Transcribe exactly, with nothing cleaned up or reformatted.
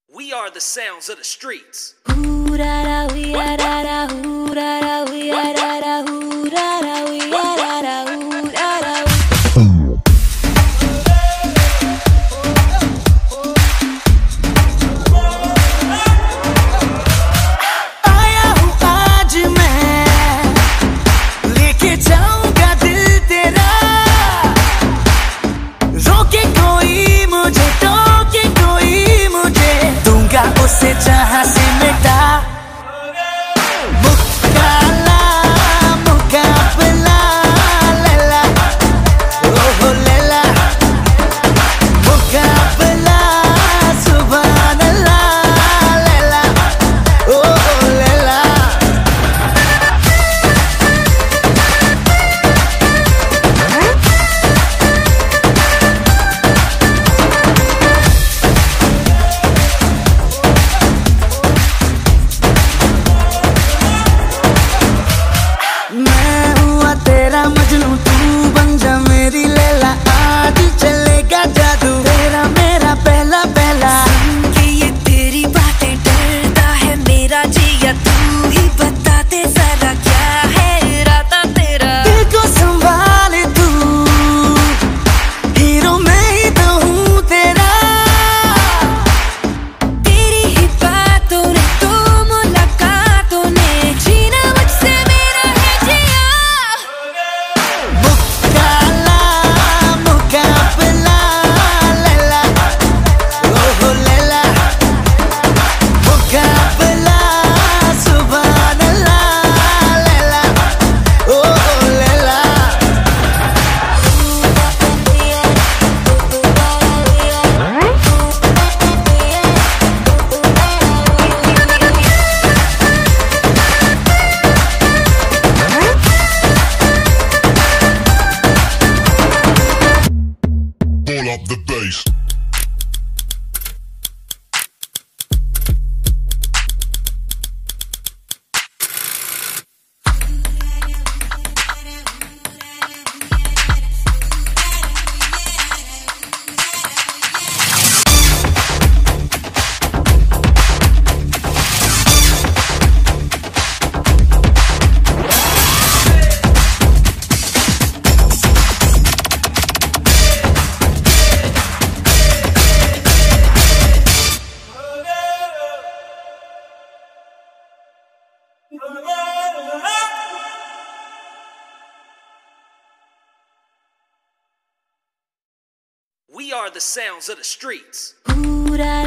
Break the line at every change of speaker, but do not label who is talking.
We are the sounds of the streets.
उसे जहाँ से मिटा मुकाला मुकाबला लैला ओहो लैला मुकाबला सुभान अल्लाह लैला ओहो लैला मजनू तू बन जा मेरी लैला आज चलेगा जादू तेरा मेरा पहला पहला
कि ये तेरी बातें डरता है मेरा जिया तू ही बता दे जरा क्या है इरादा तेरा
दिल को संभाले तू हीरो मैं ही तो हूँ तेरा
तेरी ही बातों ने तो मुलाकातों ने जीना मुझसे मेरा है जिया
Up the bass.
We are the sounds of the streets.